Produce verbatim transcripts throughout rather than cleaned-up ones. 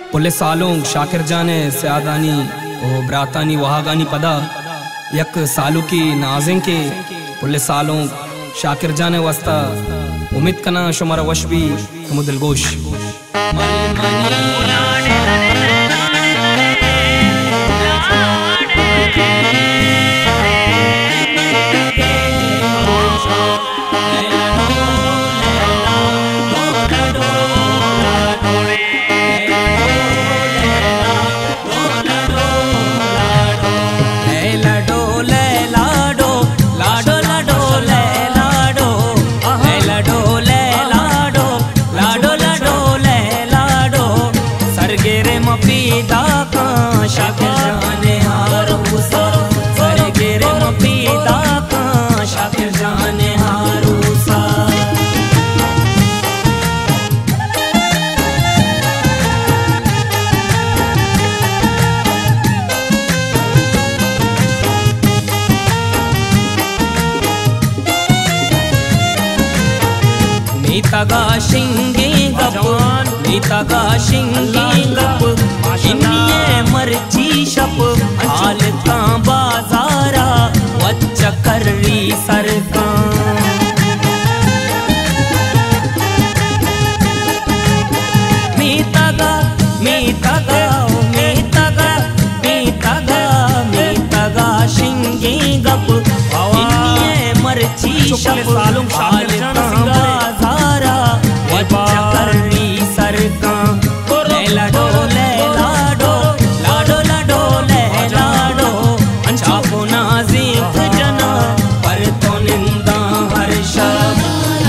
पुले सालों शाकिर जाने सयादानी ओ ब्रातानी वहागानी पदा यक सालू की नाजिंग के पुले सालों शाकिर जाने वस्ता उम्मीद कना शुमारा वश भी हम दिलगोश मीतागा शिंगे गप मीतागा शिंगे गप इन्ये मर्जी शप हाल का बाजारा वच्च कर्री सरका मीतागा मीतागा मीतागा मीतागा मीतागा शिंगे गप इन्ये मर्जी शप हाल का करनी सरका लाडो लाडो लाडो लाडो लाडो छापो नाज़िक जना पर तो निंदा हर शब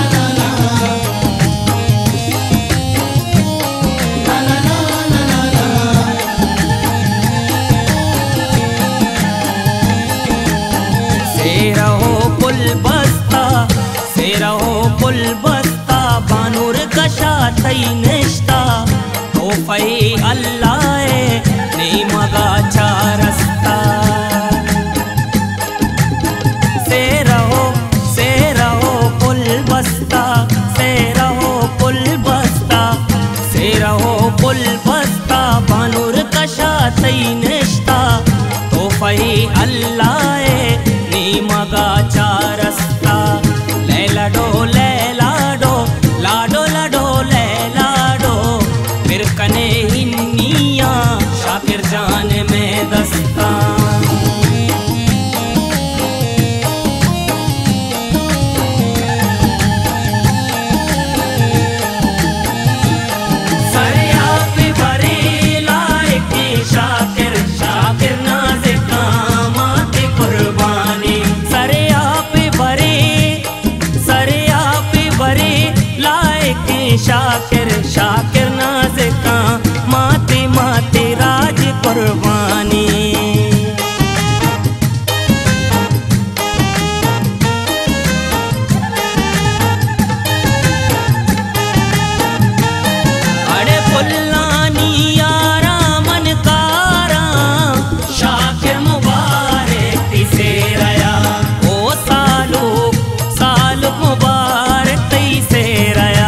से रहो पुल बस्ता से रहो पुल बस्ता बानूर कशा थई निष्ठा तोहफे अल्लाह ने मगा चारस्ता से रहो से रहो पुल बस्ता से रहो पुल बस्ता से रहो पुल बस्ता बानूर कशा थई निष्ठा तोहफे अल्लाह ने मगा चारस्ता लैला डो लैला डो लाडो लाडो लाडो फिर कने हिन्निया शाकिर जान में दस्ता सरिया पे भरे लायक शाकिर शाकिर नाज़िका माते कुर्बानी सरिया पे भरे सरिया पे भरे शाकिर शाकिर नाज़िका माते माते राज कुर्बानी अरे पुल्लानी यारा मनकारा शाकिर मुबारक तिसे रया ओ सालो साल मुबारक तिसे रया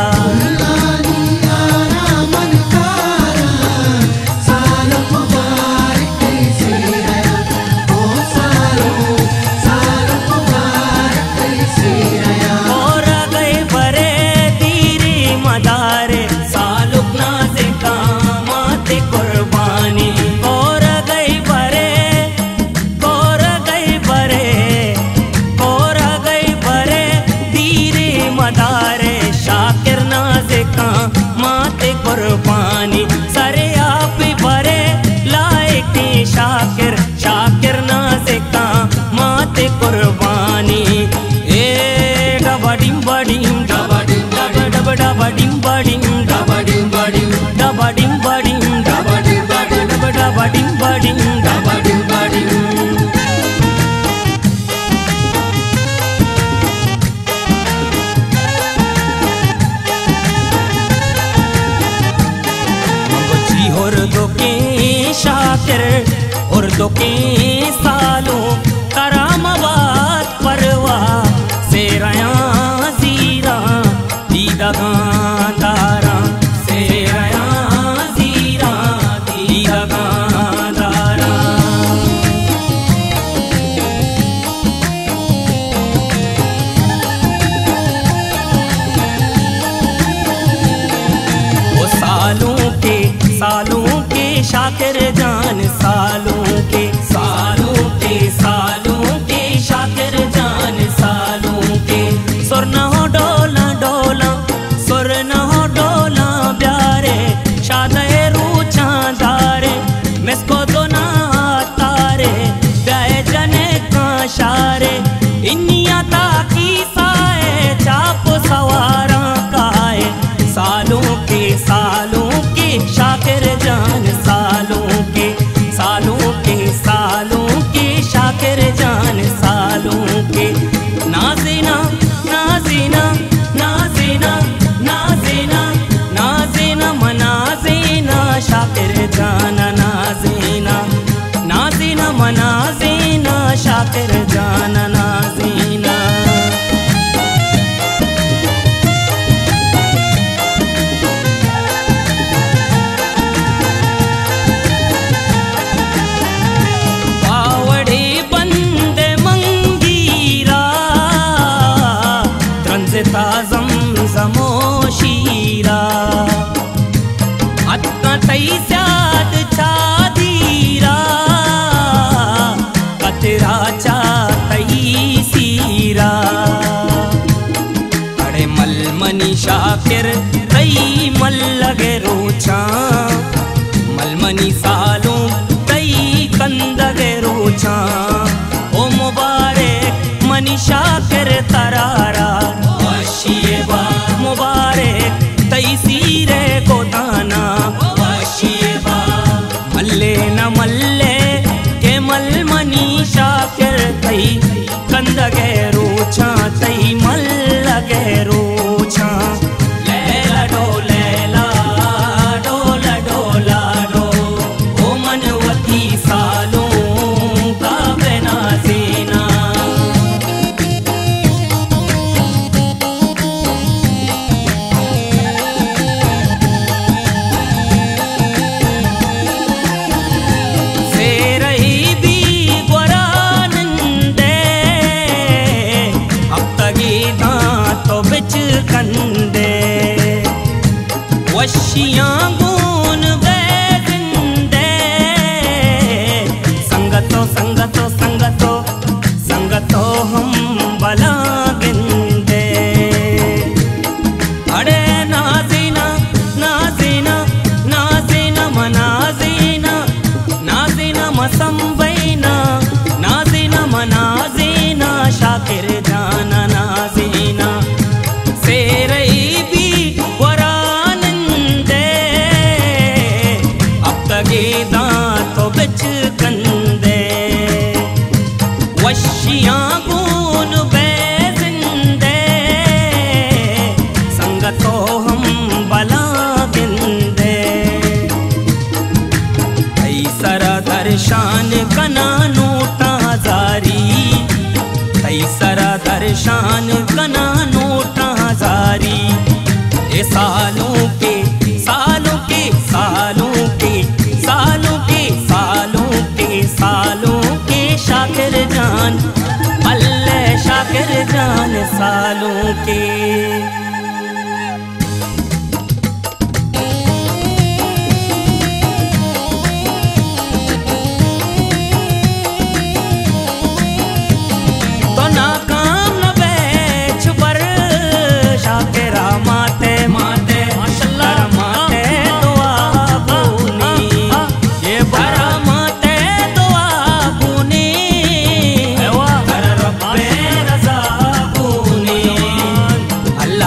माते कुर्बानी सरे आप भरे लायक शाकिर शाकिर नाज़िका माते कुर्बानी ए डबडिम बडिम डबडिम डब डबडिम बडिम डबडिम बडिम डबडिम बडिम डबडिम बडिम डबडिम बडिम डबडिम बडिम उर्दू के शाकिर उर्दू के सालों करामाबाद परवा से रया जीरा दीदा गांधारा से रया जीरा के सालों के शाकिर जान, सालों के सालों के सालों के शाकिर जान, सालों के नाज़िना नाज़िना नाज़िना नाज़िना नाज़िना मनाज़िना शाकिर जान, नाज़िना नाज़िना मनाज़िना शाकिर जान, नाज़िना। ज़मज़मोशीरा अत्का तई स्याद छादीरा कतरा चा तई सीरा अड़े मल मनी शाकिर तई मल लगे रोचा मलमनी सालों तई कंदगे रोचा ओ मुबारक मनी शाकिर तरारा वशियबा मुबारक तई सीरे को दाना वशियबा मल्ले न मल्ले के मल मनी शाकिर तई कंदगे रोचा तई मल लगे रोचा लैला डो लैला डोला डोला डो ओ मनवती सालों का बेना सीना। कंदे वशियां गुन बेजिंदे संगतो संगतो संगतो संगतो हम बला गिंदे अड़े नाज़िना नाज़िना नाज़िना मनाज़िना नाज़िना मसंबैना नाज़िना मनाज़िना शाकिर जाना, नाज़िना वशियां गुन बेजिंदे संगतो हम बला गिंदे तई सरा दर्शान कना नोटा जारी तई सरा दर्शान कना नोटा जारी ए सालों के सालों के सालों के सालों के सालों के सालों के शाकिर जान अल्लाह शाकिर जान सालों के। तो नाकाम न बेच पर शाकिरा माते माते माशाल्लाह माते दुआ बुनी ये बरा माते दुआ बुनी कर रब्बे रज़ा बुनी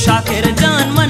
शाकिर जान